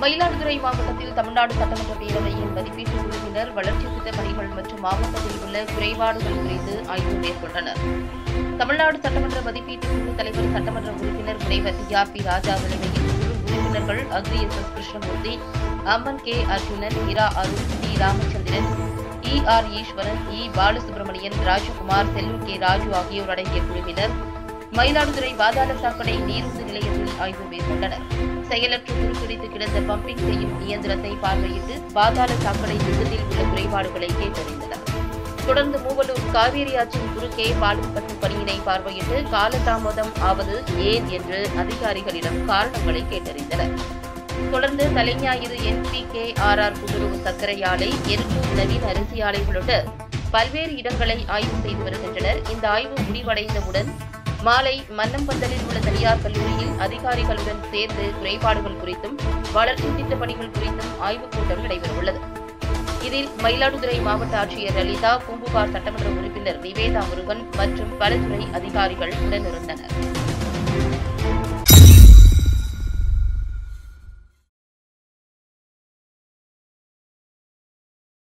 மயிலாடுதுறை மாவட்டத்தில் தமிழ்நாடு சட்டமன்ற பேரவையின் மதிப்பீட்டு குழுவினர் வளர்ச்சித் திட்டப் பணிகள் மற்றும் மாவட்டத்தில் உள்ள குறைபாடுகள் குறித்து ஆய்வு மேற்கொண்டனர். தமிழ்நாடு சட்டமன்ற மதிப்பீட்டு குழு தலைவர் சட்டமன்ற உறுப்பினர் முனைவர் டி.ஆர்.பி. ராஜா தலைமையில் குழு உறுப்பினர்கள் அக்ரி எஸ். கிருஷ்ணமூர்த்தி, அம்மன் கே. அர்ஜுனன், இரா Arun, T. Ramachandran, ER. Eswaran, E. Balasubramanian, Rajakumar, Sellur K. Raju ஆகியோர் அடங்கிய குழுவினர் மயிலாடுதுறை பாதாள சாக்கடை நீரூந்து நிலையத்தில் ஆய்வு மேற்கொண்டனர். செயலற்று துருப்பிடித்து கிடந்த பம்பிங் செய்யும் இயந்திரத்தை பார்வையிட்டு பாதாள சாக்கடை திட்டத்தில் உள்ள குறைபாடுகளை கேட்டறிந்தனர். தொடர்ந்து மூவலூர் காவேரி ஆற்றின் குறுக்கே பாலம் கட்டும் பணியினை பார்வையிட்டு காலதாமதம் ஆவது ஏன் என்று அதிகாரிகளிடம் காரணங்களை கேட்டறிந்தனர். தொடர்ந்து தலைஞாயிறு NPKRR கூட்டுறவு சர்க்கரை ஆலை, எருக்கூர் நவீன அரிசி ஆலை உள்ளிட்ட பல்வேறு இடங்களை ஆய்வு செய்து வருகின்றனர். இந்த ஆய்வு முடிவடைந்தவுடன் மாலை மன்னம்பந்தலில் உள்ள தனியார் கல்லூரியில் அதிகாரிகளுடன் சேர்ந்து குறைபாடுகள் குறித்தும் வளர்ச்சி திட்டப் பணிகள் குறித்தும் ஆய்வுக் கூட்டம் நடைபெறவுள்ளது. இதில் மயிலாடுதுறை மாவட்ட ஆட்சியர் லலிதா, பூம்புகார் சட்டமன்ற உறுப்பினர் நிவேதா முருகன் மற்றும் பல துறை அதிகாரிகள் உடனிருந்தனர்.